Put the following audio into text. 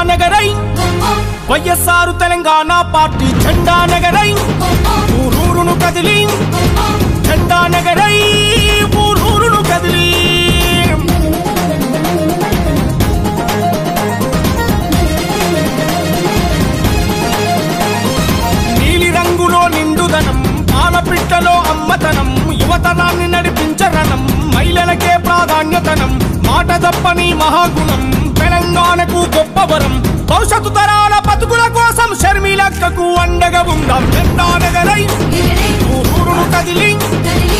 నగరై YSR Telangana party జెండా నగరై ఊరూరును కదిలి జెండా నగరై ఊరూరును కదిలి నీలి రంగులో నిండుదనం పాలపిట్టలో అమ్మతనం యువతనాన్ని నడిపించరణం మహిళలకే ప్రాధాన్యతనం మాట తప్పని మహాగుణం తెలంగాణకు గొప్పవరం భవిష్యత్తు తరాల బతుకుల కోసం షర్మిలక్కకు అండగా ఉందాం జెండా నగరై ఊరూరును కదిలి